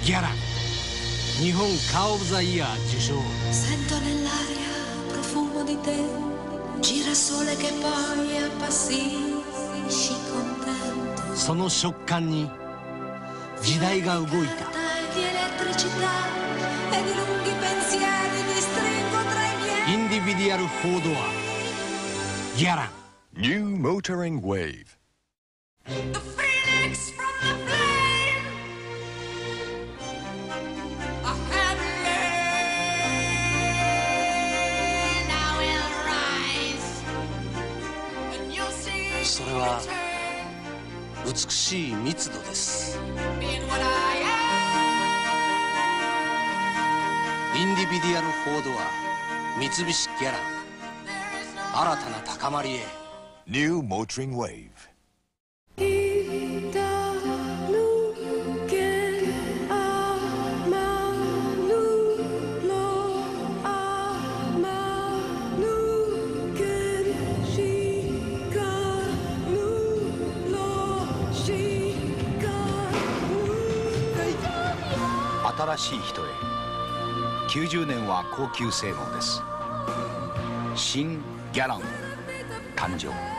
ギャラン日本カー・オブ・ザ・イヤー受賞。 Sento nell'aria profumo di te, girasole che poi appassisci contento. その食感に時代が動いた。 Di elettricità e di lunghi pensieri mi stringo tra i miei. インディビディアル4ドアギャラン New Motoring Wave. The phoenix from the flame, a heaven now will rise, and you'll see それは美しい密度です。 being what I am. インディビディアル4ドア三菱ギャラン新たな高まりへ。 New Motoring Wave. 「新しい人へ」90年は高級性能です。新ギャラン誕生。